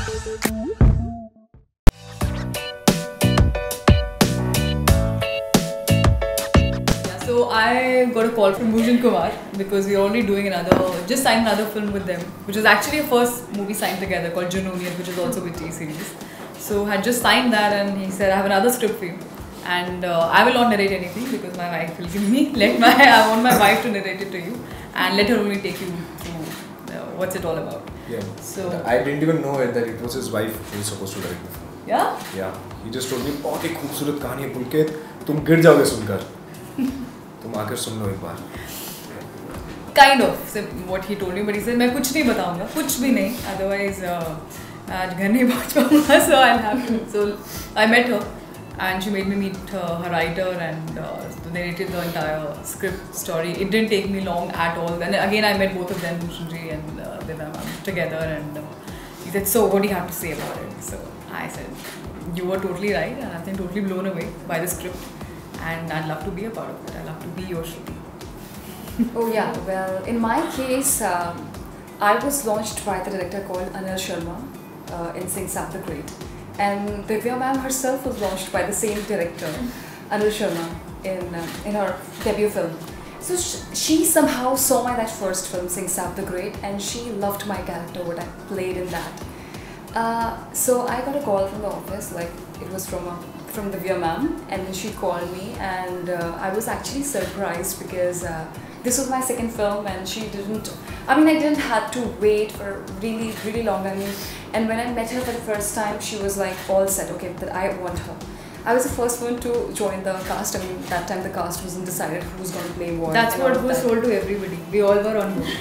So I got a call from Bhushan Kumar because we're already doing just signed another film with them, which is actually a first movie signed together called Junoonian, which is also with T-Series. So had just signed that, and he said, I have another script for you. And I will not narrate anything because my wife will give me, I want my wife to narrate it to you and let her only take you through what's it all about. Yeah. So I didn't even know that it was his wife who was supposed to direct the film. Yeah? Yeah. He just told me, बहुत ही खूबसूरत कहानी है पुलकित, तुम गिर जाओगे सुनकर. तुम आकर सुन लो एक बार. Kind of what he told me, but he said मैं कुछ नहीं बताऊंगा, कुछ भी नहीं, otherwise आज घर नहीं पहुंच पाऊंगा, so I'll have to. So I met her and she made me meet her writer and narrated the entire script story. It didn't take me long at all. And again I met both of them, Bhushan ji and Divya ma'am, together, and he said, so what do you have to say about it? So I said, you were totally right, and I've been totally blown away by the script, and I'd love to be a part of it. I'd love to be your Shruti. Oh yeah, well in my case, I was launched by the director called Anil Sharma in Sing Sab the Great, and Divya ma'am herself was launched by the same director, Anil Sharma, in her debut film. So she somehow saw my that first film, Sing Sab the Great, and she loved my character, what I played in that. So I got a call from the office, like it was from Divya ma'am, and then she called me, and I was actually surprised because this was my second film, and I didn't have to wait for really, really long. And when I met her for the first time, she was like all set, okay, that I want her. I was the first one to join the cast. That time the cast wasn't decided who's going to play what. That's what was told to everybody. We all were on board.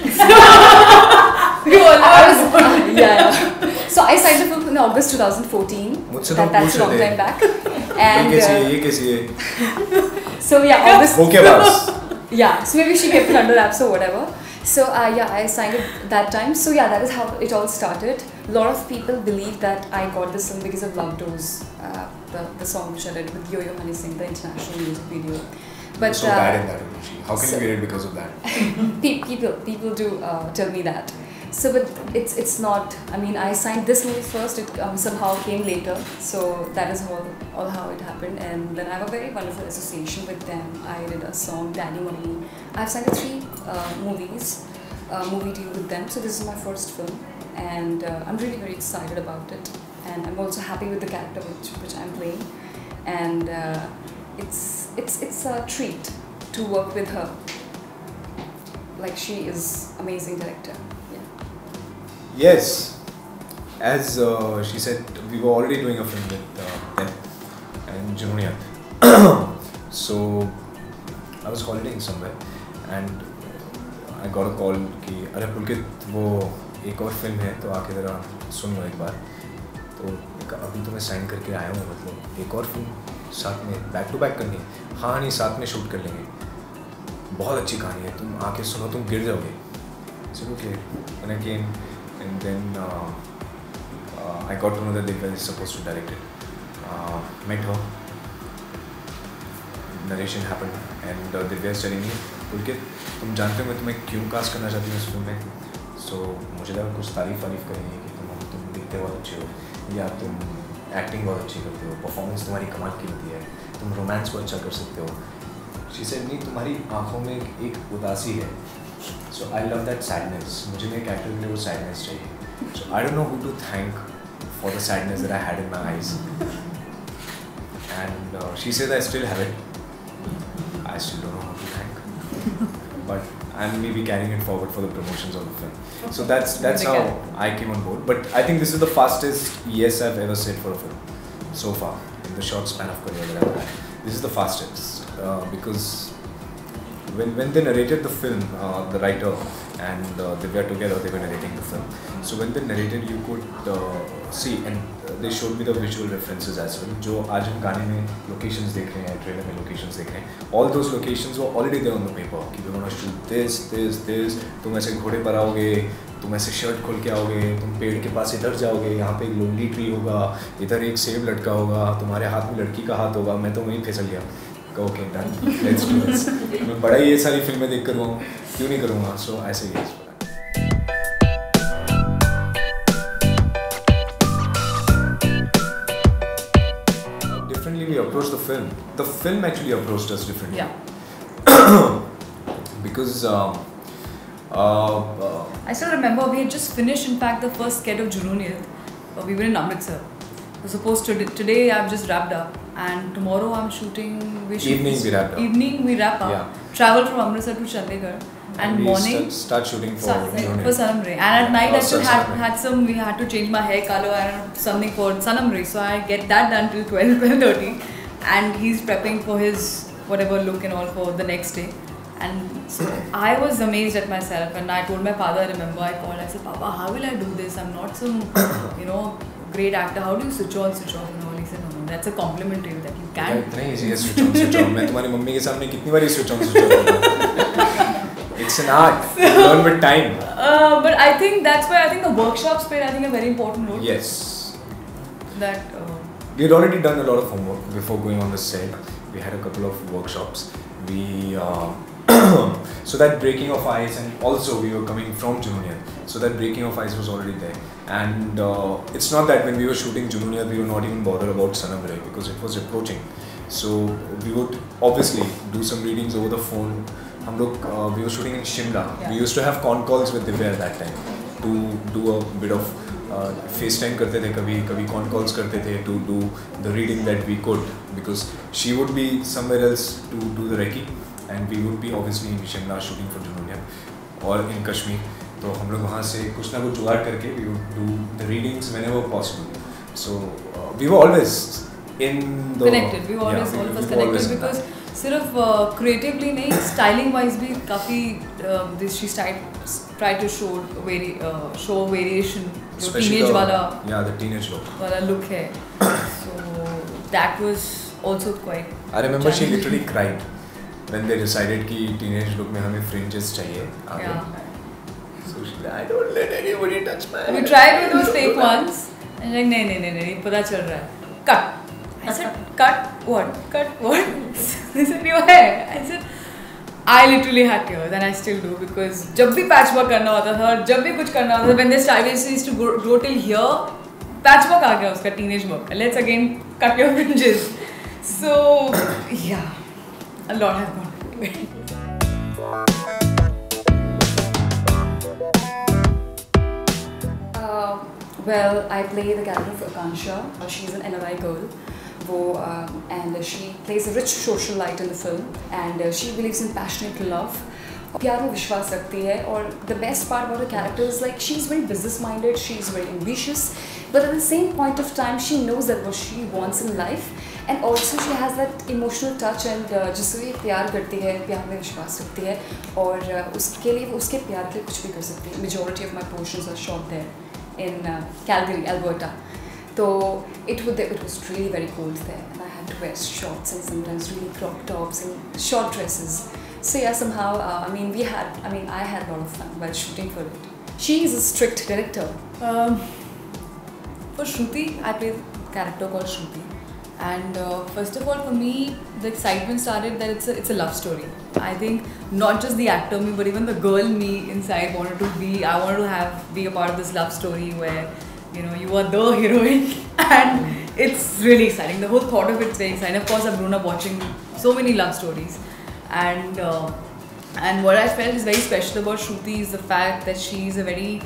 Yeah. So I signed the film in August 2014. That's a long time back. And so yeah, August. Okay, boss. Yeah, so maybe she kept it under wraps or whatever. So yeah, I signed it that time. So yeah, that is how it all started. A lot of people believe that I got this film because of Love Dose, the song which I did with Yo-Yo Honey Singh, the international music video. But so bad in that industry. How can you get it because of that? people do tell me that. So, but it's not. I signed this movie first. It somehow came later. So that is all how it happened. And then I have a very wonderful association with them. I did a song, Daddy Mummy. I've signed 3 movie deal with them. So this is my first film, and I'm really very excited about it. And I'm also happy with the character which I'm playing. And it's a treat to work with her. Like, she is amazing director. Yes, as she said, we were already doing a film with them and Junoonian. So I was holidaying somewhere and I got a call कि अरे पुलकित वो एक और film है तो आके ज़रा सुन लो एक बार. तो अभी तो मैं साइन करके आया हूँ, मतलब एक और फिल्म साथ में बैक टू बैक करनी है. हाँ नहीं, साथ में शूट कर लेंगे, बहुत अच्छी कहानी है, तुम आके सुनो, तुम गिर जाओगे. So okay, and again. And then I got to know that Divya is supposed to direct it. Met her. Narration happened, and Divya is telling me, पुलकित तुम जानते हो मैं तुम्हें क्यों कास्ट करना चाहती हूँ इस फिल्म में. So मुझे लगा कुछ तारीफ करेंगे कि तुम दिखते बहुत अच्छे हो, या तुम एक्टिंग बहुत अच्छी करते हो, परफॉर्मेंस तुम्हारी कमाल की होती है, तुम रोमांस को अच्छा कर सकते हो. She said नहीं, तुम्हारी आँखों में एक उदासी है. So I love that sadness. मुझे मेरे character के लिए वो sadness चाहिए. So I don't know who to thank for the sadness that I had in my eyes. And she says I still have it. I still don't know who to thank. But I'm maybe carrying it forward for the promotions of the film. So that's how I came on board. But I think this is the fastest yes I've ever said for a film so far in the short span of career that I've had. This is the fastest because when they narrated the film, the writer and Divya together, they were narrating the film. So when they narrated, you could see, and they showed me the visual references as well. जो आज हम गाने में locations देख रहे हैं, trailer में locations देख रहे हैं, all those locations were already there on the paper. कि we want to shoot this. तुम ऐसे घोड़े पर आओगे, तुम ऐसे शर्ट खोल के आओगे, तुम पेड़ के पास इधर जाओगे, यहाँ पे एक लोनली ट्री होगा, इधर एक सेब लटका होगा, तुम्हारे हाथ में लड़की का हाथ होगा. मैं तो वहीं फिसल गया. Okay, done. Let's do this. मैं बड़ा ये सारी फिल्में देख कर हूँ, क्यों नहीं करूँगा? So ऐसे ही है. we approach the film actually approached us differently. Yeah. Because I still remember we had just finished, in fact, the first sketch of Junooniyat. We were in Amritsar. So supposed to today I've just wrapped up, and tomorrow I'm shooting. Evening we wrapped up. Evening we wrap up. Yeah. Travel from Amritsar to Chandigarh, and we morning start shooting for for Sanam Re. And at night I still Sanam Re. had some. We had to change my hair color and something for Sanam Re. So I get that done till 12:30, and he's prepping for his whatever look and all for the next day. And so I was amazed at myself, and I told my father, I remember, I called, I said, Papa, how will I do this? I'm not some, great actor. How do you switch on, switch off? And all. He said, no, that's a compliment to you that you can. इतना easy है switch on, switch off. मैं तुम्हारी mummy के सामने कितनी बारी switch on, switch off. It's an art. You learn with time. But I think that's why I think the workshops played, I think, a very important role. Yes. That. We had already done a lot of homework before going on the set. We had a couple of workshops. So that breaking of ice, and also we were coming from Junooniyat, so that breaking of ice was already there. And it's not that when we were shooting Junooniyat we were not even bothered about Sanam Re because it was approaching. So we would obviously do some readings over the phone. We were shooting in Shimla. Yeah. We used to have con calls with Divya at that time to do a bit of FaceTime करते थे, कभी con calls करते थे to do the reading that we could, because she would be somewhere else to do the recce and we would be obviously in Shimla shooting for Junooniyat or in Kashmir. तो हम लोग वहाँ से कुछ ना कुछ जुगाड़ करके we would do the readings whenever possible. So we were always in the connected. We were always all of us connected because सिर्फ creatively नहीं, styling wise भी काफी she tried to show variation. Especially teenage the teenage look. वाला look है. So that was also quite. I remember she literally cried when they decided कि teenage look में हमें fringes चाहिए. Yeah. So she said, I don't let anybody touch my hair. We tried with those fake ones and like नहीं पता चल रहा है. Cut. I said, cut what? Cut what? They said, your hair. I said, I literally had tears and I still do because जब भी patchwork करना होता था और जब भी कुछ करना होता था, when the stylist used to grow till here, patchwork आ गया उसका teenage work. Let's again cut your fringes. So yeah, a lot has gone into it. Well, I play the character of Akansha. She's an NRI girl. And she plays a rich socialite in the film, and she believes in passionate love. प्यार में विश्वास रखती है, और the best part about her character is like she's very business minded, she's very ambitious, but at the same point of time she knows that what she wants in life, and also she has that emotional touch, and जिससे भी प्यार करती है, प्यार में विश्वास रखती है, और उसके लिए उसके प्यार के लिए कुछ भी कर सकती है. Majority of my portions are shot there in Calgary, Alberta. So it was really very cold there, and I had to wear shorts and sometimes really crop tops and short dresses. So yeah, somehow I had a lot of fun while shooting for it. She is a strict director. For Shruti, I played a character called Shruti, and first of all, for me, the excitement started that it's a love story. I think not just the actor me, but even the girl me inside wanted to be. I wanted to be a part of this love story where, you are the heroine, and it's really exciting. The whole thought of it's very exciting. Of course, I've grown up watching so many love stories, and what I felt is very special about Shruti is the fact that she's a very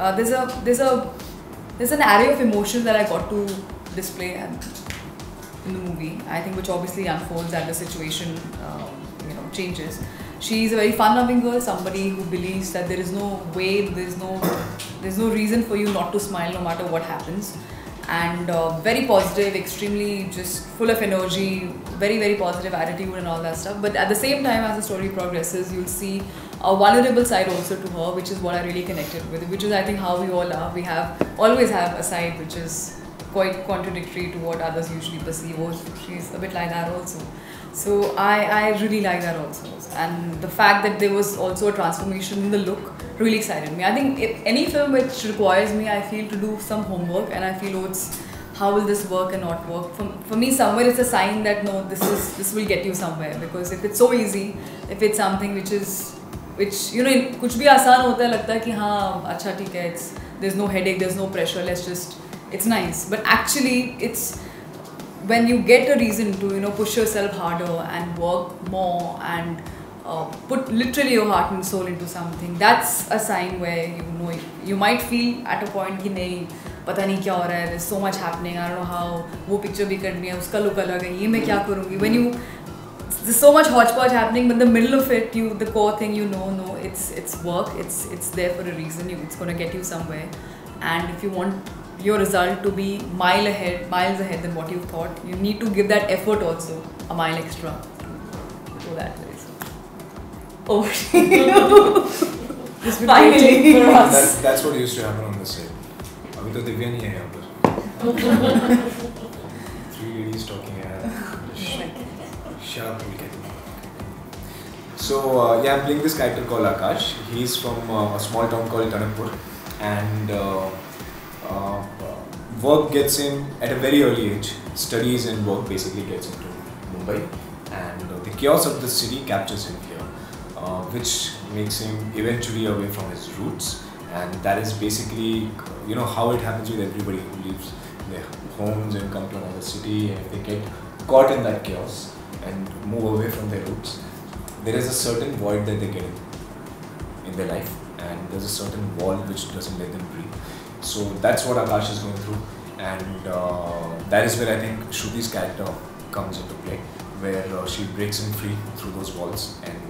there's an array of emotions that I got to display in the movie. I think which obviously unfolds as the situation changes. She's a very fun-loving girl, somebody who believes that there is no way, there's no reason for you not to smile no matter what happens, and very positive, extremely just full of energy, very, very positive attitude and all that stuff. But at the same time, as the story progresses, you'll see a vulnerable side also to her, which is what I really connected with, which is I think how we all are. We always have a side which is quite contradictory to what others usually perceive. Oh, she's a bit like that also. So I really like that also, and the fact that there was also a transformation in the look really excited me. I think any film which requires me, I feel, to do some homework, and I feel how will this work and not work. For me, somewhere it's a sign that no, this will get you somewhere, because if it's so easy, if it's something which कुछ भी आसान होता है, लगता है कि हाँ अच्छा ठीक है, there's no headache, there's no pressure, it's nice, but actually when you get a reason to, you know, push yourself harder and work more and put literally your heart and soul into something, that's a sign where, you know, you might feel at a point कि नहीं पता नहीं क्या हो रहा है, there's so much happening, I don't know how, वो picture भी करनी है, उसका look अलग है, ये मैं क्या करूँगी, when you, there's so much hodgepodge happening, but in the middle of it, the core thing, you know, no, it's work, it's there for a reason, it's going to get you somewhere, and if you want your result to be miles ahead than what you thought, you need to give that effort also a mile extra to go that way. So, over to you. Finally for us. That's what used to happen on the set. अभी तो दिव्या नहीं है यहाँ पर. 3 ladies talking here. Shut up, we'll get it. So yeah, I'm playing this character called Akash. He's from a small town called Tanakpur, and work gets him at a very early age. Studies and work basically gets him to Mumbai, and the chaos of the city captures him here, which makes him eventually away from his roots. And that is basically, you know, how it happens with everybody who leaves their homes and come to another city, and if they get caught in that chaos and move away from their roots, there is a certain void that they get in their life, and there's a certain wall which doesn't let them breathe. So that's what Akash is going through, and that is where I think Shruti's character comes into play, where she breaks him free through those walls and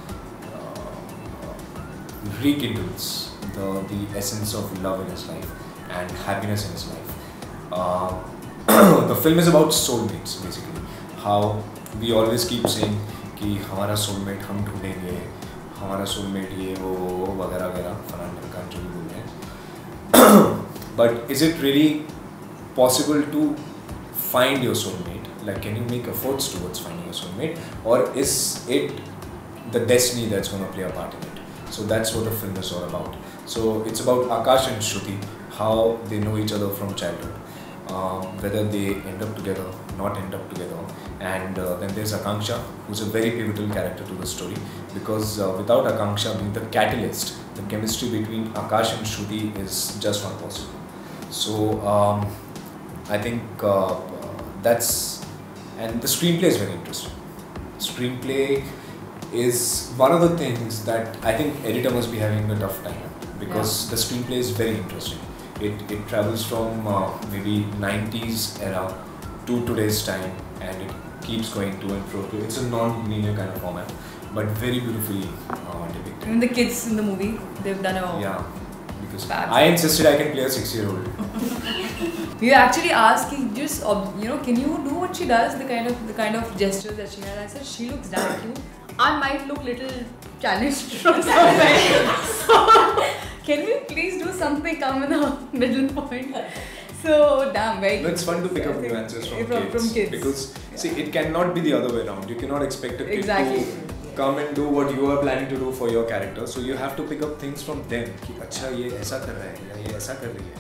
rekindles the essence of love in his life and happiness in his life. The film is about soulmates basically. How we always keep saying कि हमारा soulmate हम ढूंढेंगे, हमारा soulmate ये वो वगैरह वगैरह फलान ढमकान जो भी बोलते हैं. But is it really possible to find your soulmate? Like, can you make efforts towards finding your soulmate, or is it the destiny that's going to play a part in it? So that's what the film is all about. So it's about Akash and Shruti, how they know each other from childhood, whether they end up together, not end up together, and then there's Akanksha, who's a very pivotal character to the story, because without Akanksha being the catalyst, the chemistry between Akash and Shruti is just not possible. So I think that's, and the screenplay is very interesting. Screenplay is one of the things that I think editor must be having a tough time at, because the screenplay is very interesting. It travels from maybe 90s era to today's time, and it keeps going to and fro. It's a non-linear kind of format, but very beautifully depicted. And the kids in the movie, they've done a... Yeah, because I insisted I can play a 6-year-old. You actually asked, just, you know, can you do what she does, the kind of gestures that she has? I said, she looks damn cute. I might look little challenged from somewhere. So, can we please do something, come in the middle point? So, damn, very No, it's fun to pick up new answers from kids. Because, see, it cannot be the other way around. You cannot expect a kid to come and do what you are planning to do for your character. So, you have to pick up things from them. कि अच्छा ये ऐसा कर रहा है या ये ऐसा कर रही है.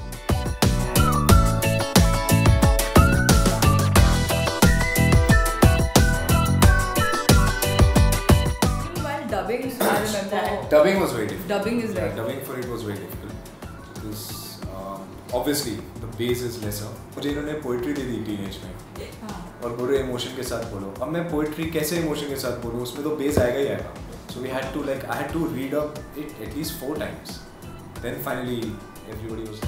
Dubbing, I remember. Dubbing was very difficult. Dubbing is very dubbing for it was very difficult because obviously the base is lesser. मुझे इन्होंने पोइट्री दे दी टीनेज में और बोलो इमोशन के साथ बोलो. अब मैं पोइट्री कैसे इमोशन के साथ बोलूँ? उसमें तो बेस आएगा ही आएगा. So we had to I had to read up it at least 4 times. Then finally everybody was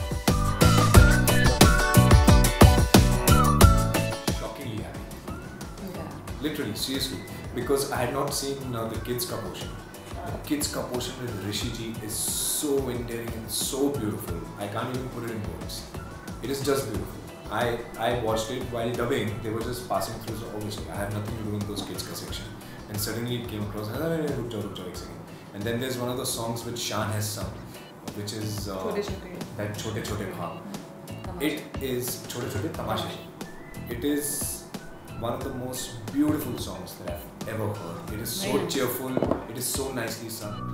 shockingly happy. Yeah. Literally, seriously. Because I had not seen the kids' ka portion. The kids' ka portion with Rishi ji is so endearing and so beautiful. I can't even put it in words. It is just beautiful. I watched it while dubbing. They were just passing through. So obviously, I have nothing to do with those kids' ka section. And suddenly it came across. And then there's one of the songs which Shan has sung, which is that Chote Chote Bhav. It is Chote Chote Tamashe. It is one of the most beautiful songs that I've ever heard. It is so cheerful, it is so nicely sung.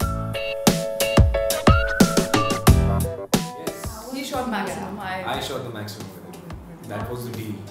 Yes. He shot maximum. I shot the maximum with him. That was the deal.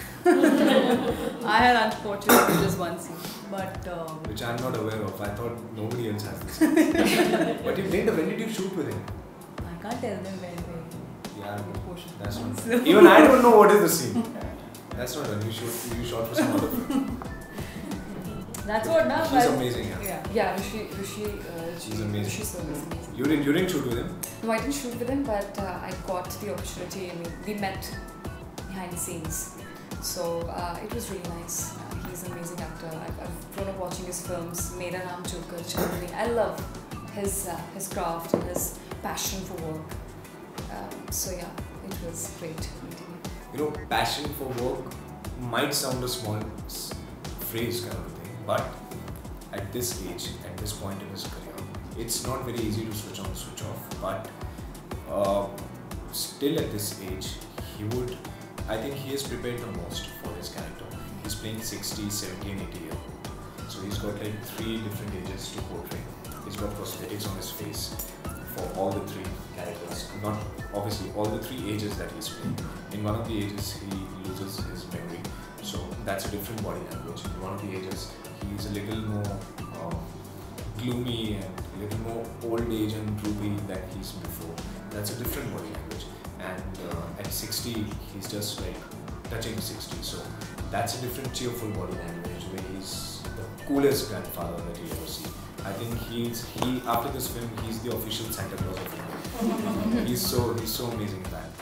I had unfortunately just one scene, but... which I'm not aware of. I thought nobody else has this. But you did, when did you shoot with him? I can't tell them where Yeah, portion. that's not. Even I don't know what is the scene. That's not done. You shot for some other film. That's what now. She's amazing. Yeah. Yeah, Rishi. She's amazing. She's so amazing. You didn't shoot with him? No, I didn't shoot with him, but I got the opportunity. I mean, we met behind the scenes, so it was really nice. He's an amazing actor. I've grown up watching his films. Mera Naam Joker, Chandni. I love his craft and his passion for work. So yeah, it was great meeting him. You know, passion for work might sound a small phrase kind of a thing, but at this age, at this point in his career, it's not very easy to switch on, switch off. But still at this age, I think he has prepared the most for his character. He's playing 60, 70 and 80 year old. So he's got like 3 different ages to portray. He's got prosthetics on his face for all the 3 characters. Not obviously all the 3 ages that he's playing. In one of the ages, he loses his memory. So that's a different body language. In one of the ages, he's a little more gloomy and a little more old age and droopy than he's before. That's a different body language. And at 60, he's just like touching 60. So that's a different cheerful body language where he's the coolest grandfather that you ever see. I think he after this film, he's the official Santa Claus of India. he's so amazing in that.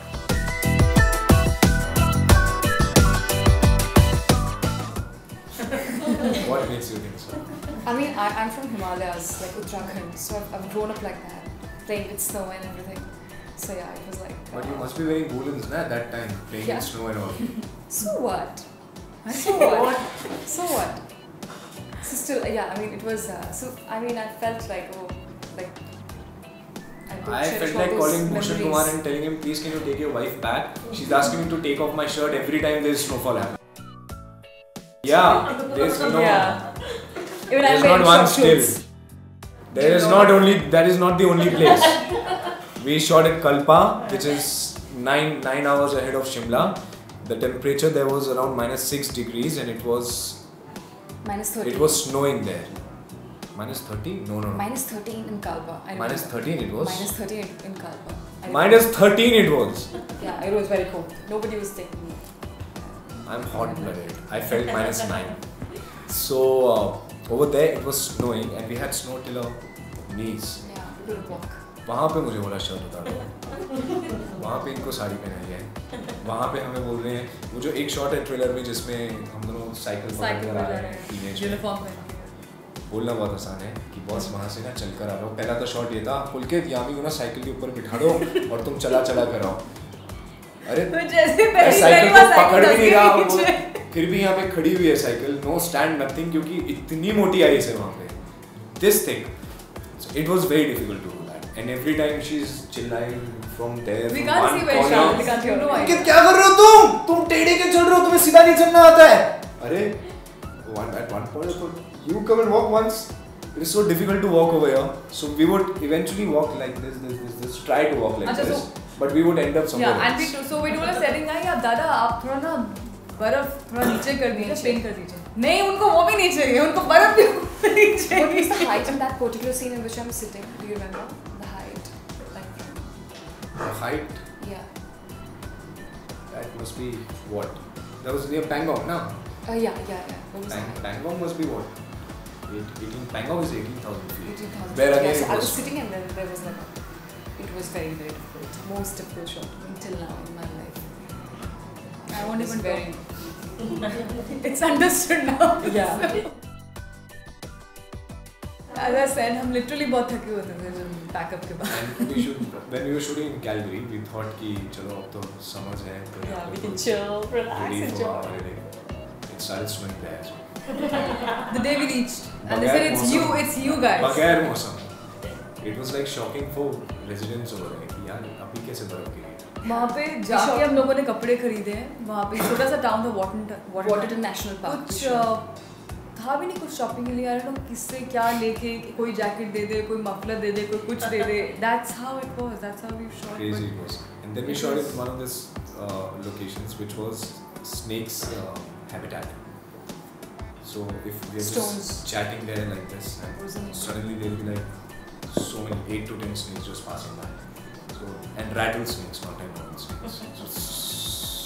What makes you think so? I mean, I'm from Himalayas, like Uttarakhand, so I've grown up like that, playing with snow and everything. So yeah, it was like. But you must be wearing woolens at that time, playing in snow and all. So what? So what? So what? So still, yeah. I mean, it was. So I mean, I felt like I felt like calling Bhushan Kumar and telling him, please can you take your wife back? She's asking me to take off my shirt every time there's snowfall happening. Yeah, there's no. Yeah. There's not one still. There is not only. That is not the only place. We shot at Kalpa, which is 9 hours ahead of Shimla. The temperature there was around -6 degrees, and it was -30. It was snowing there. -30? No. -13 in Kalpa. -13 it was. -13 in Kalpa. -13 it was. Yeah, it was very cold. Nobody was taking me. I'm hot-blooded. I felt -9. So over there it was snowing, and we had snow till our knees. Yeah, we couldn't walk. वहाँ पे मुझे बोला shirt उतार दो, वहाँ पे इनको साड़ी पहनाई है, वहाँ पे हमें बोल रहे हैं, वो जो एक शॉट है ट्रेलर में जिसमें हम दोनों साइकिल पकड़ कर आ रहे हैं टीनेज में, बोलना बहुत आसान है कि बॉस वहाँ से ना चल कर आ रहा हूँ। पहला तो शॉट ये था, पुलकित यामी को ना साइकिल के ऊपर बिठा दो और तुम चला कर आओ। अरे साइकिल को पकड़ भी नहीं रहा, फिर भी यहाँ पे खड़ी हुई है साइकिल, नो स्टैंड नथिंग, क्योंकि इतनी मोटी आइस है वहाँ पे। This thing, it was very difficult to do that, and every time she is चिल्लाइंग from there. We can't see where she is. We can't hear. No idea. क्या कर रहे हो तुम टेढ़े के चल रहे हो, तुम्हें सीधा नहीं चलना आता है। अरे at one point I thought, you come and walk once. It is so difficult to walk over here, so we would eventually walk like this, try to walk like this, but we would end up somewhere else. Yeah, and so we told us setting ना, यार दादा आप थोड़ा ना बर्फ थोड़ा नीचे कर दीजिए, पेन कर दीजिए। नहीं, उनको वो भी नहीं चाहिए, उनको बर्फ भी नहीं चाहिए। What was the height in that particular scene in which I'm sitting? Do you remember the height? Like The height? Yeah. That must be what? That was near Pangong, no? Yeah. What was the height? Pangong must be what? 18. Pangong is 18,000 feet. 18,000. Where again So it I was was sitting and then there was like it was very difficult. Most difficult shot until now in my life. I won't It's even very. It's understood now. Yeah. As I said, हम literally बहुत थके होते थे जब pack up के बाद। And when we were shooting in Calgary, we thought कि चलो अब तो summer है, तो Yeah, we can chill, relax, ready for enjoy. our holiday. It started snowing there as well. The day we reached, and they said it's you guys. बगैर मौसम. It was like shocking for residents over there कि यार अभी कैसे बर्फ गिरी। वहाँ पे जाके हम लोगों ने कपड़े खरीदे हैं। वहाँ पे छोटा सा टाउन था Waterton National Park. कुछ था भी नहीं, कुछ शॉपिंग के लिए यार लोग किससे क्या लेके, कोई जैकेट दे दे, कोई मफलर दे दे, कोई कुछ दे दे। That's how it was. That's how we shot. Crazy it was. And then we shot in one of these locations which was snake's habitat. So if we are just chatting there like this, and suddenly there will be like so many 8 to 10 snakes just passing by. So and rattlesnakes, not normal snakes.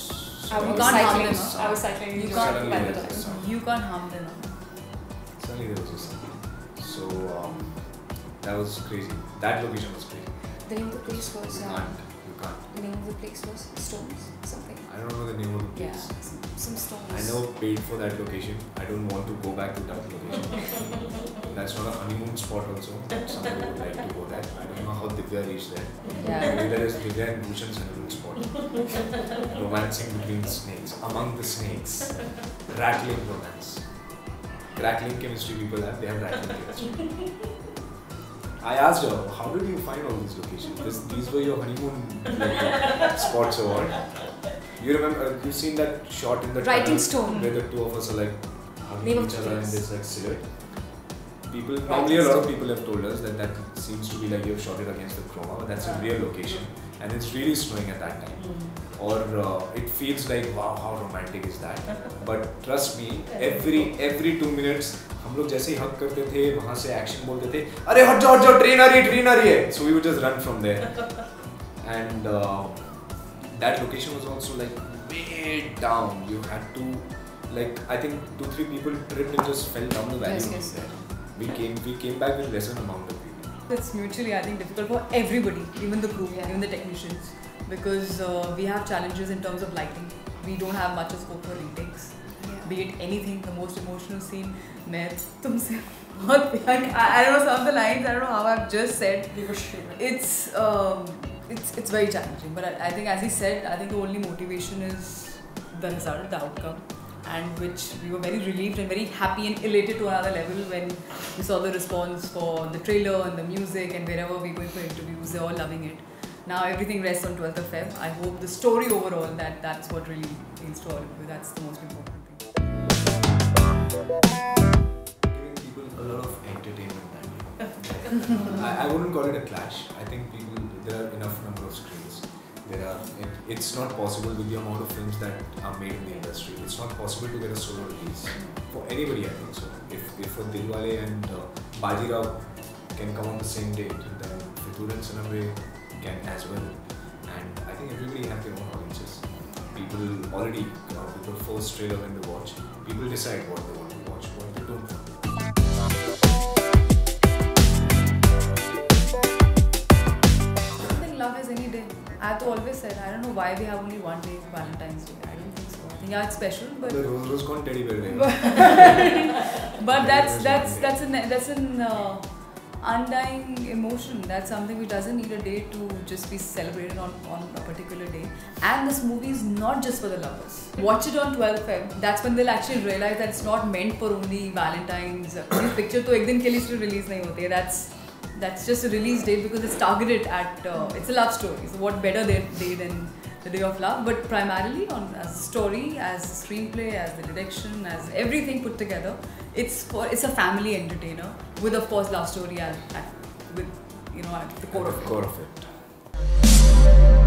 I You was can't harm cycling. them, huh? I was cycling. You in can't- Gujarat by the time. You can't harm them. Suddenly there was a sun. So that was crazy. That location was crazy. The name of the place was. You can't. The name of the place was Stones, something. I don't know the name of the Yeah, place. some stones. I never paid for that location. I don't want to go back to that location. That's not a honeymoon spot also. Somebody would like to go there. I don't know how Divya reached there. Yeah. Maybe there is Divya and Bhushan's honeymoon spot. Romancing between snakes. Among the snakes. Rattling romance. Crackling chemistry people have. They have rattling chemistry. I asked her, how did you find all these locations? These were your honeymoon spots or what? You remember, you've seen that shot in the Writing tunnel stone. where the two of us are like Name hugging of each the other in place. this like silhouette. People, Writing normally a lot of stone. people have told us that that seems to be like you've shot it against the chroma, but that's a real location and it's really snowing at that time. Or it feels like wow, how romantic is that? But trust me, every 2 minutes हम लोग जैसे ही हक करते थे वहाँ से action बोलते थे अरे हट जाओ ट्रेन आ रही है so we would just run from there and that location was also like way down. You had to like I think 2-3 people tripped and just fell down the valley. Yes. There. We came back with lesser amount of people. It's mutually, I think, difficult for everybody, even the crew, even the technicians, because we have challenges in terms of lighting. We don't have much of scope for retakes. Be it anything, the most emotional scene. मैं तुमसे बहुत प्यार I don't know some of the lines. I don't know how I've just said. It's very challenging. But I think, as he said, I think the only motivation is the result, the outcome, and which we were very relieved and very happy and elated to another level when we saw the response for the trailer and the music and wherever we're going for interviews, they're all loving it. Now everything rests on 12th of Feb. I hope the story overall, that's what really means to all of you. That's the most important thing. Giving people a lot of entertainment that day. I wouldn't call it a clash. I think there are enough number of screens. It's not possible with the amount of films that are made in the industry. It's not possible to get a solo release for anybody. I think so. If Dilwale and Bajirao can come on the same date, then Fitur and Sanamre can as well. And I think everybody has their own audiences. People already, with the first trailer when they watch, people decide what they want to watch, what they don't want. I don't think love is any day. I've always said, I don't know why we have only one day for Valentine's Day. I don't think so. I think it's special, but The Rose Gone Teddy Bear Day. but that's an undying emotion. That's something which doesn't need a day to just be celebrated on a particular day. And this movie is not just for the lovers. Watch it on 12th Feb. That's when they'll actually realize that it's not meant for only Valentine's. This picture to ek din ke liye still release nahi hote. That's just a release date because it's targeted at it's a love story. So what better day than the day of love? But primarily as a story, as a screenplay, as the direction, as everything put together, it's a family entertainer with of course love story at the core of it. Core of it.